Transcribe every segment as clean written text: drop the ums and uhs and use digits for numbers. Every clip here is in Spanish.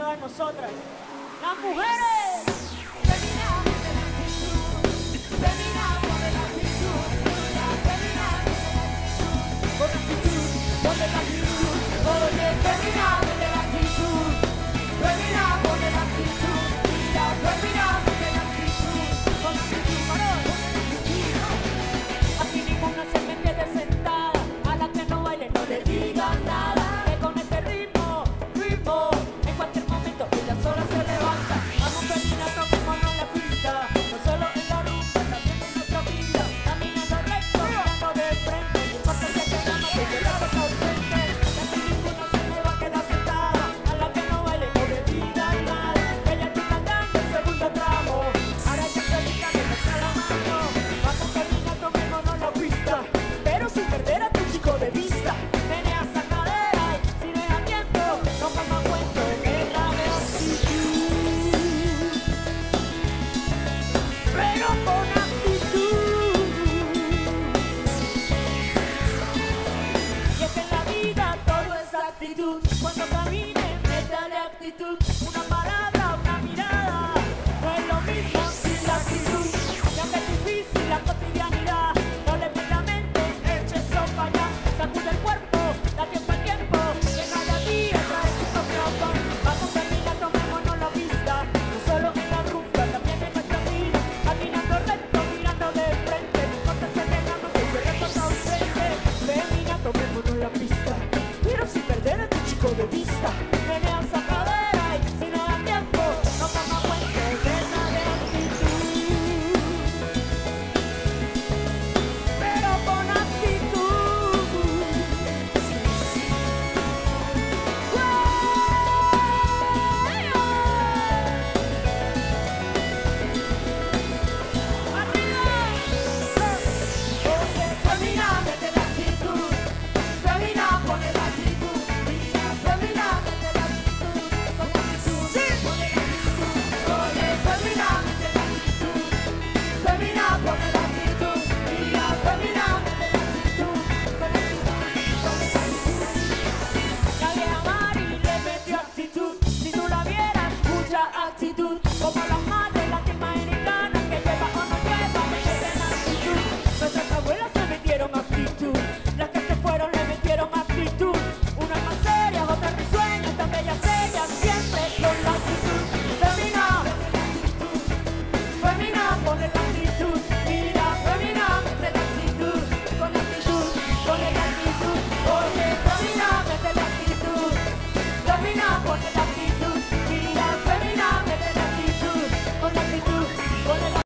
todas nosotras. ¡Las mujeres! Terminamos de la actitud, terminamos de la actitud, terminamos con actitud, con la actitud, oye, terminamos de la actitud, terminamos de la actitud, mira, terminamos de la actitud, con actitud, varón, aquí ninguna se me quede sentada, a la que no baile no le digan nada, que con este ritmo, en cualquier momento ella sola se levanta, vamos caminando como no la pista, no solo en la rumba, también en nuestra vida, caminando recto, mirando de frente, no importa si es que llama, que yo la dejo ausente, que aquí ninguna se me va a quedar sentada, a la que no baile no le digan nada, ella está cantando el segundo tramo, ahora ella se dedica que me está la mano, vamos caminando como no la pista, pero sin perder a tu chico de vista, menea esa cadera y si no es a tiempo, no como cuento, guerra de actitud, pero con actitud, y es que en la vida todo es actitud, cuando camines, métale actitud, una palabra, una mirada, no es lo mismo sin la actitud, ya que es difícil la cotidianidad, no le metas mente, eche eso para allá, sacude el cuerpo, da tiempo al tiempo, que cada día trae su propio pan, vamos caminando, tomémonos la vista, no solo en la rumba, también en nuestra vida, caminando recto, mirando de frente, no importa si llegamos, si se reposa ausente, femina, tomémonos la pista, pero sin perder a tu chico de vista, menea esa cadera y si no da tiempo, no como cuento, guerra de actitud, pero con actitud. Terminamos de la actitud, terminamos de la actitud, terminamos de la actitud, con actitud, con la actitud, oye, terminamos de la actitud, terminamos de la actitud, terminamos de la actitud, con actitud, la vieja Mari le metió actitud, si tú la vieras, mucha actitud, como las madres latinoamericanas que lleva o no lleva, le meten actitud, nuestras abuelas se metieron actitud, las que se fueron le metieron actitud, unas más serias, otras risueñas, tan bellas ellas, siempre con la actitud, femina, con la actitud, mira, femina, de la actitud, con la actitud, con la actitud, oye, femina, de la actitud, femina, con la actitud, mira, femina, de la actitud, con la actitud, con la actitud,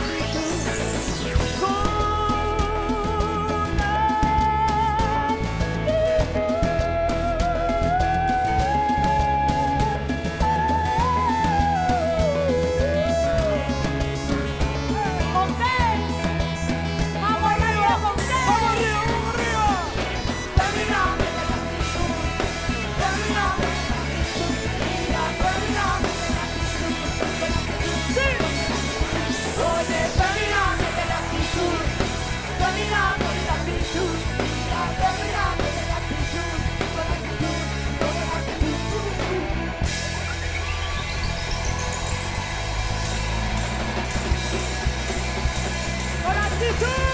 con actitud.